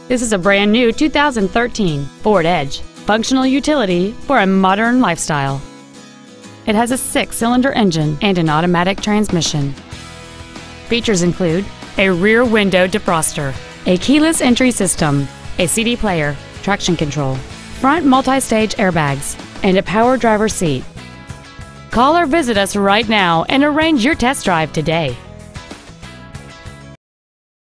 This is a brand new 2013 Ford Edge, functional utility for a modern lifestyle. It has a 6-cylinder engine and an automatic transmission. Features include a rear window defroster, a keyless entry system, a CD player, traction control, front multi-stage airbags, and a power driver seat. Call or visit us right now and arrange your test drive today.